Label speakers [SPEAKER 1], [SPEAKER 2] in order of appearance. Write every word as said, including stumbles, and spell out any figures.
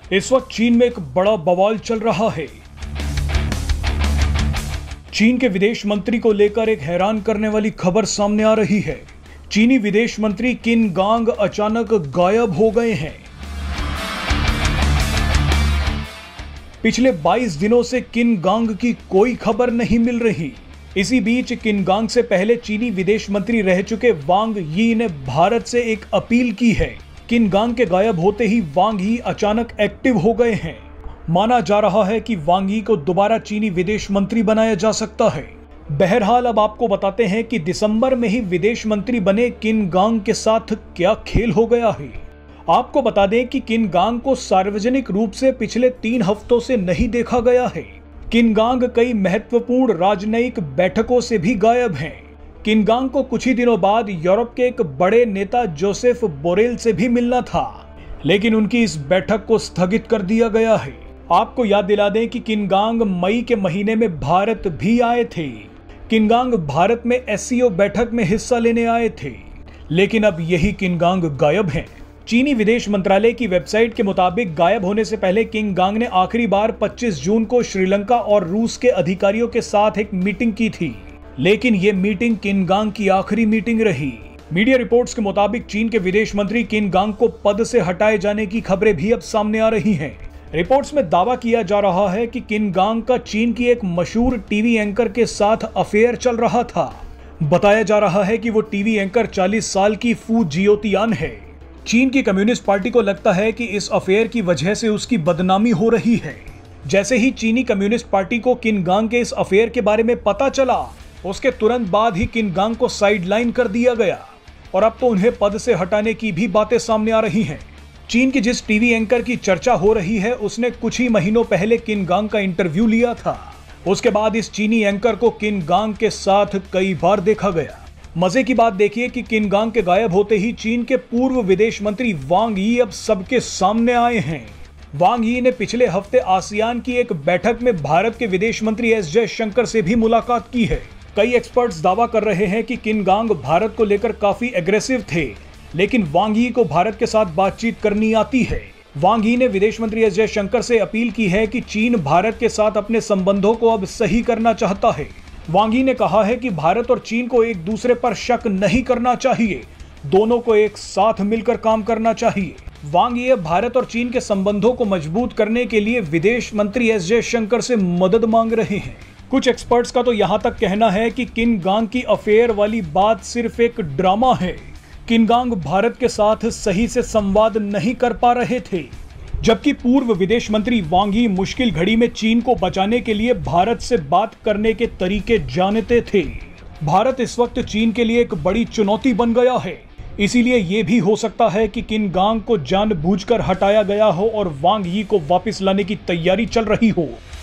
[SPEAKER 1] इस वक्त चीन में एक बड़ा बवाल चल रहा है। चीन के विदेश मंत्री को लेकर एक हैरान करने वाली खबर सामने आ रही है। चीनी विदेश मंत्री किन गांग अचानक गायब हो गए हैं। पिछले बाईस दिनों से किन गांग की कोई खबर नहीं मिल रही। इसी बीच किन गांग से पहले चीनी विदेश मंत्री रह चुके वांग यी ने भारत से एक अपील की है। किन गांग के गायब होते ही वांग यी अचानक एक्टिव हो गए हैं। माना जा रहा है कि वांग यी को दोबारा चीनी विदेश मंत्री बनाया जा सकता है। बहरहाल अब आपको बताते हैं कि दिसंबर में ही विदेश मंत्री बने किन गांग के साथ क्या खेल हो गया है। आपको बता दें कि किन गांग को सार्वजनिक रूप से पिछले तीन हफ्तों से नहीं देखा गया है। किन गांग कई महत्वपूर्ण राजनयिक बैठकों से भी गायब हैं। किन गांग को कुछ ही दिनों बाद यूरोप के एक बड़े नेता जोसेफ बोरेल से भी मिलना था, लेकिन उनकी इस बैठक को स्थगित कर दिया गया है। आपको याद दिला दें कि किन गांग मई के महीने में भारत भी आए थे। किन गांग भारत में एससीओ बैठक में हिस्सा लेने आए थे, लेकिन अब यही किन गांग गायब हैं। चीनी विदेश मंत्रालय की वेबसाइट के मुताबिक गायब होने से पहले किन गांग ने आखिरी बार पच्चीस जून को श्रीलंका और रूस के अधिकारियों के साथ एक मीटिंग की थी, लेकिन ये मीटिंग किन गांग की आखिरी मीटिंग रही। मीडिया रिपोर्ट्स के मुताबिक चीन के विदेश मंत्री किन गांग को पद से हटाए जाने की खबरें भी अब सामने आ रही हैं। रिपोर्ट्स में दावा किया जा रहा है कि किन गांग का चीन की एक मशहूर टीवी एंकर के साथ अफेयर चल रहा था। बताया जा रहा है कि वो टीवी एंकर चालीस साल की फू जियोतियान है। चीन की कम्युनिस्ट पार्टी को लगता है कि इस अफेयर की वजह से उसकी बदनामी हो रही है। जैसे ही चीनी कम्युनिस्ट पार्टी को किन गांग के इस अफेयर के बारे में पता चला, उसके तुरंत बाद ही किन गांग को साइडलाइन कर दिया गया और अब तो उन्हें पद से हटाने की भी बातें सामने आ रही हैं। चीन की जिस टीवी एंकर की चर्चा हो रही है, उसने कुछ ही महीनों पहले किन गांग का इंटरव्यू लिया था। उसके बाद इस चीनी एंकर को किन गांग के साथ कई बार देखा गया। मजे की बात देखिए कि किन गांग के गायब होते ही चीन के पूर्व विदेश मंत्री वांग यी अब सबके सामने आए हैं। वांग यी ने पिछले हफ्ते आसियान की एक बैठक में भारत के विदेश मंत्री एस जयशंकर से भी मुलाकात की है। कई एक्सपर्ट्स दावा कर रहे हैं कि किन गांग भारत को लेकर काफी एग्रेसिव थे, लेकिन वांग यी को भारत के साथ बातचीत करनी आती है। वांग यी ने विदेश मंत्री एस जयशंकर से अपील की है कि चीन भारत के साथ अपने संबंधों को अब सही करना चाहता है। वांग यी ने कहा है कि भारत और चीन को एक दूसरे पर शक नहीं करना चाहिए, दोनों को एक साथ मिलकर काम करना चाहिए। वांग यी भारत और चीन के संबंधों को मजबूत करने के लिए विदेश मंत्री एस जयशंकर से मदद मांग रहे हैं। कुछ एक्सपर्ट्स का तो यहां तक कहना है कि किन गांग की अफेयर वाली बात सिर्फ एक ड्रामा है। किन गांग भारत के साथ सही से संवाद नहीं कर पा रहे थे, जबकि पूर्व विदेश मंत्री वांग यी मुश्किल घड़ी में चीन को बचाने के लिए भारत से बात करने के तरीके जानते थे। भारत इस वक्त चीन के लिए एक बड़ी चुनौती बन गया है, इसीलिए ये भी हो सकता है कि किन गांग को जानबूझकर हटाया गया हो और वांग यी को वापस लाने की तैयारी चल रही हो।